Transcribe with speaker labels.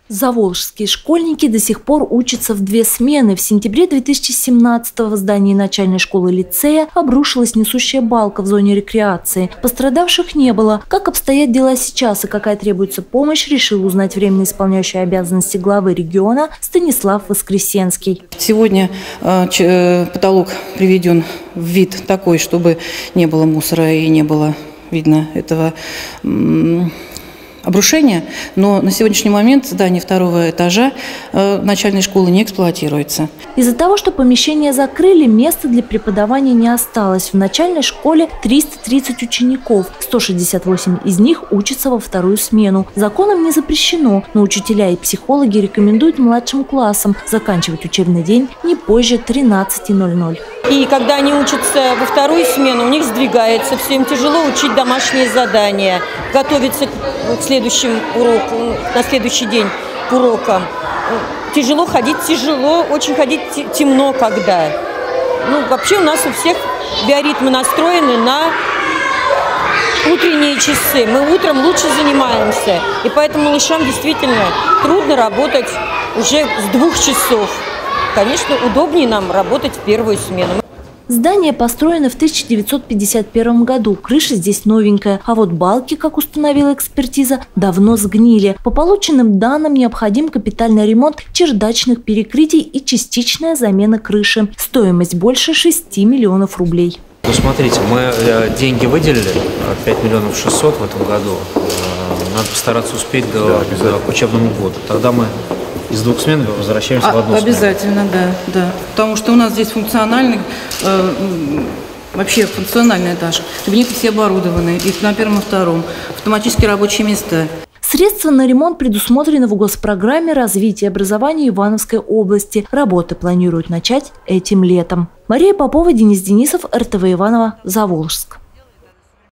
Speaker 1: Заволжские школьники до сих пор учатся в 2 смены. В сентябре 2017-го в здании начальной школы-лицея обрушилась несущая балка в зоне рекреации. Пострадавших не было. Как обстоят дела сейчас и какая требуется помощь, решил узнать временно исполняющий обязанности главы региона Станислав Воскресенский.
Speaker 2: Сегодня потолок приведен в вид такой, чтобы не было мусора и не было видно этого обрушения, но на сегодняшний момент здание 2-го этажа начальной школы не эксплуатируется.
Speaker 1: Из-за того, что помещение закрыли, места для преподавания не осталось. В начальной школе 330 учеников, 168 из них учатся во 2-ю смену. Законом не запрещено, но учителя и психологи рекомендуют младшим классам заканчивать учебный день не позже 13:00.
Speaker 3: И когда они учатся во 2-ю смену, у них сдвигается все, им тяжело учить домашние задания, готовиться к следующему уроку, на следующий день к урокам. Тяжело, очень ходить темно когда. Вообще у нас у всех биоритмы настроены на утренние часы. Мы утром лучше занимаемся, и поэтому малышам действительно трудно работать уже с 2 часов. Конечно, удобнее нам работать в 1-ю смену.
Speaker 1: Здание построено в 1951 году. Крыша здесь новенькая. А вот балки, как установила экспертиза, давно сгнили. По полученным данным, необходим капитальный ремонт чердачных перекрытий и частичная замена крыши. Стоимость больше 6 миллионов рублей.
Speaker 4: Ну, смотрите, мы деньги выделили, 5 миллионов 600 в этом году. Надо постараться успеть до учебного года. Тогда мы из 2 смен возвращаемся в 1 смену.
Speaker 2: Обязательно, да. Потому что у нас здесь функциональный, вообще функциональный этаж. Кабинеты все оборудованы, и на 1-м и 2-м. Автоматические рабочие места.
Speaker 1: Средства на ремонт предусмотрены в госпрограмме развития образования Ивановской области. Работы планируют начать этим летом. Мария Попова, Денис Денисов, РТВ Иваново, Заволжск.